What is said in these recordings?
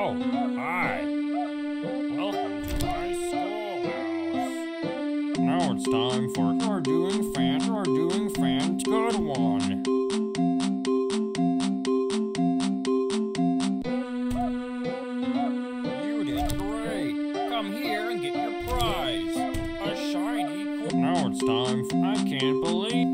Oh, hi. Welcome to my schoolhouse. Now it's time for our doing fan good one. You did great. Come here and get your prize. A shiny. Now it's time for I can't believe.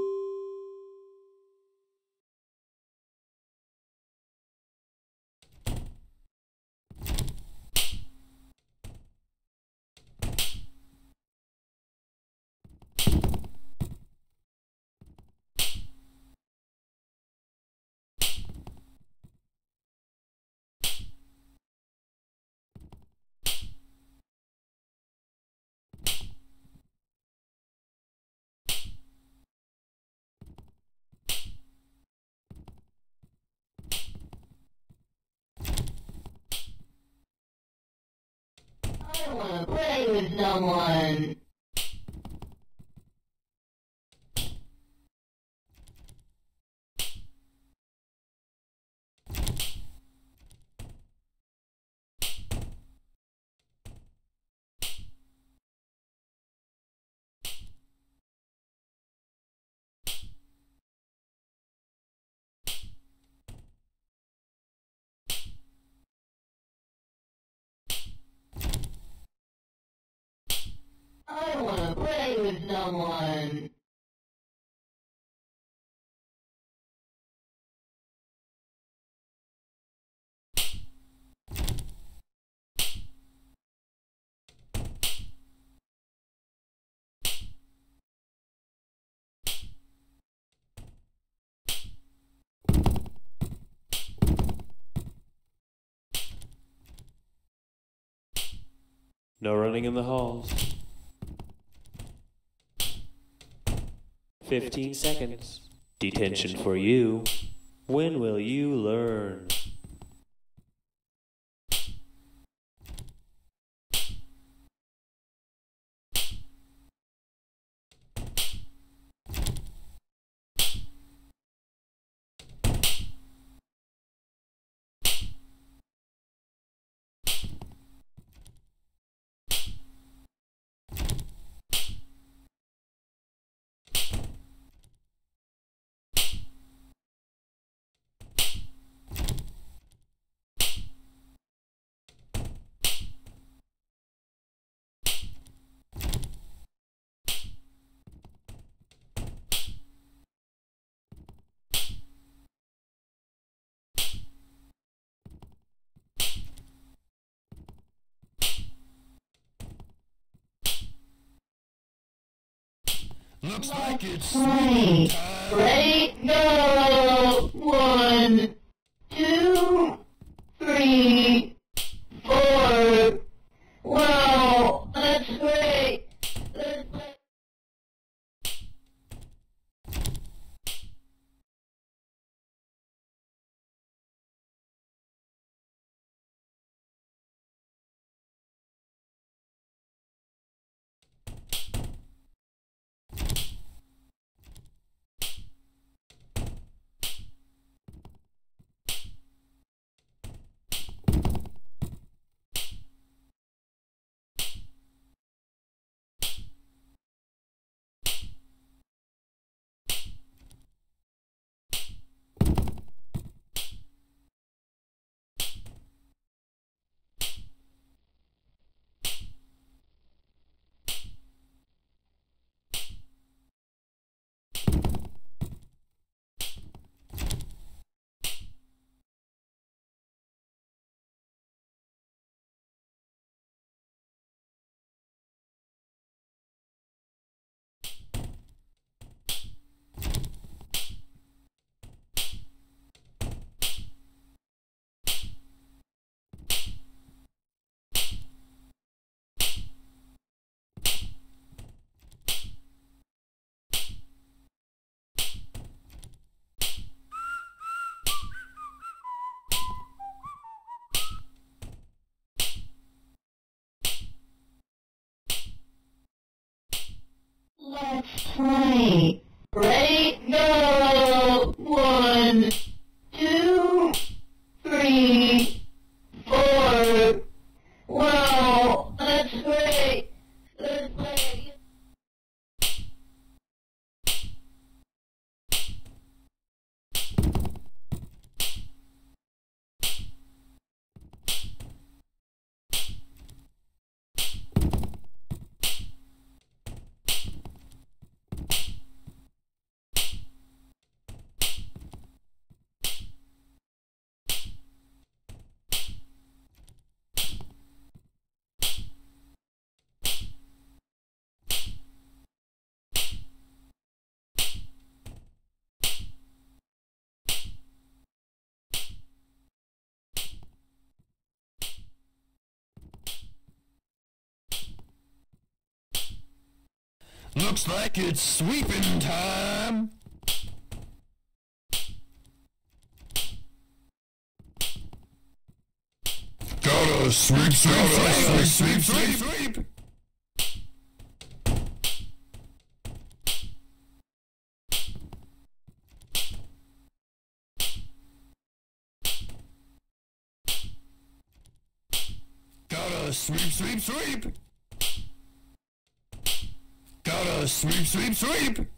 I want to play with someone. I want to play with someone. No running in the halls. 15 seconds. Detention for you. When will you learn? Looks like it's Ready, go! 1, 2, 3, 4. Wow, that's great. Let's play. Let's play. Ready, go! 1, 2, 3, 4. Looks like it's sweeping time. Gotta sweep, sweep, sweep, sweep, sweep, sweep. Gotta sweep, sweep, sweep. Gotta sweep, sweep, sweep.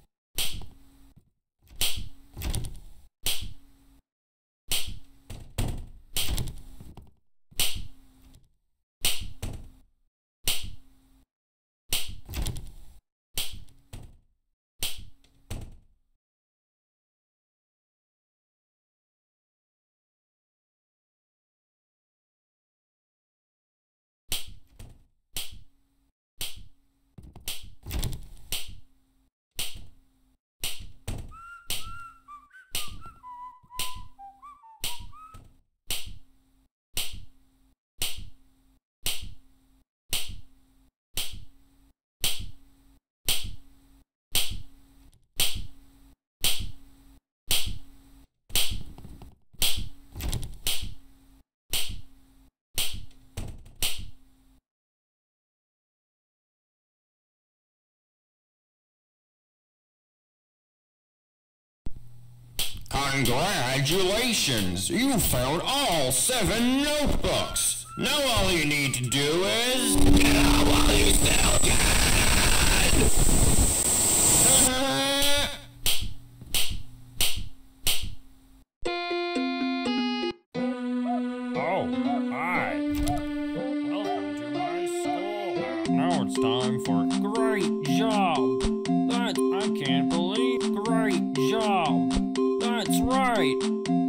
Congratulations! You found all 7 notebooks! Now all you need to do is... get out while you still can! Oh, hi! Welcome to my school. Now it's time for great job! I can't believe great job! That's right!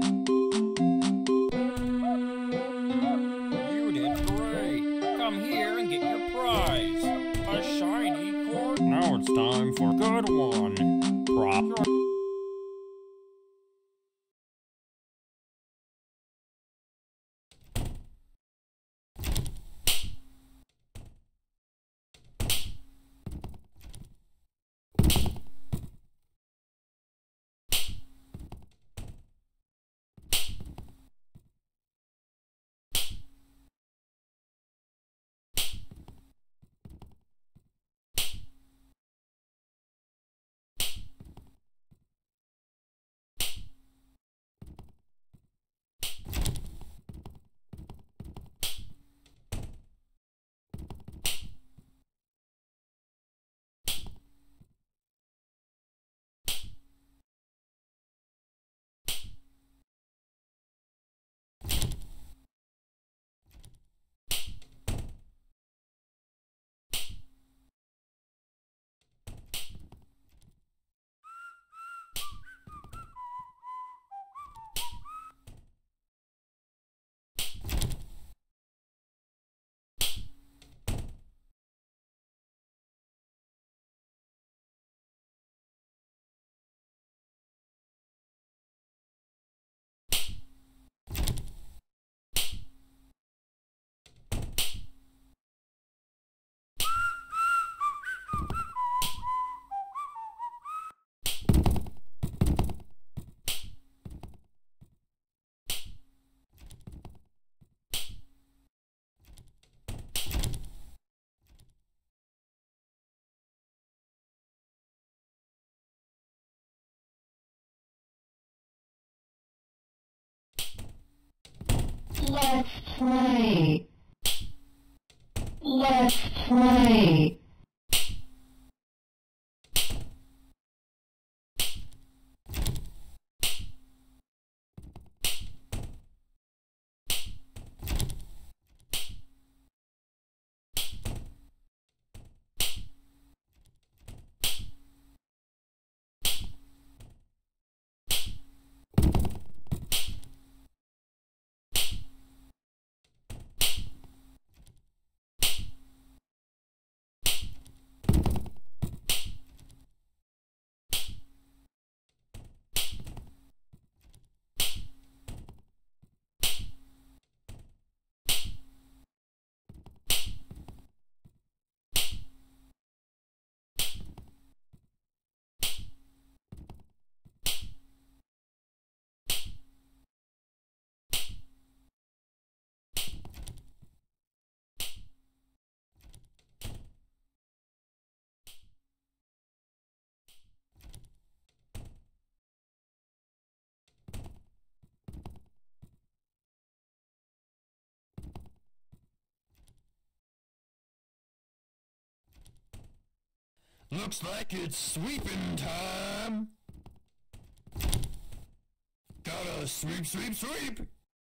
You did great! Come here and get your prize! A shiny cord! Now it's time for good one! Proper. Let's play. Let's play. Looks like it's sweeping time. Gotta sweep, sweep, sweep.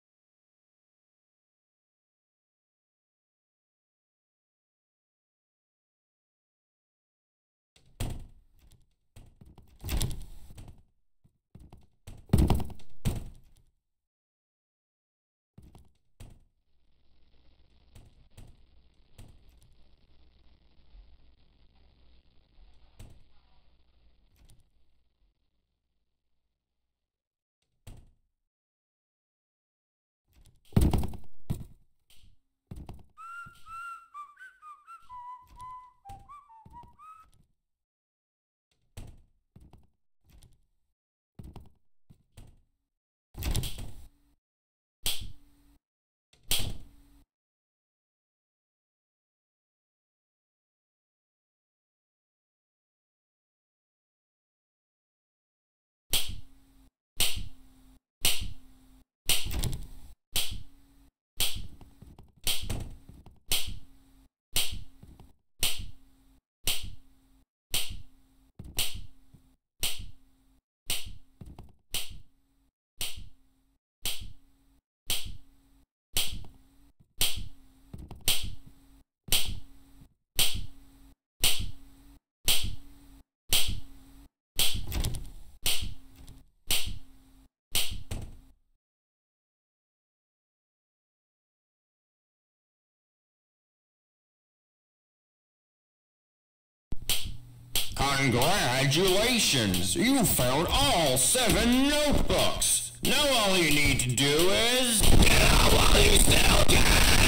Congratulations! You found all 7 notebooks! Now all you need to do is... Get out while you still can!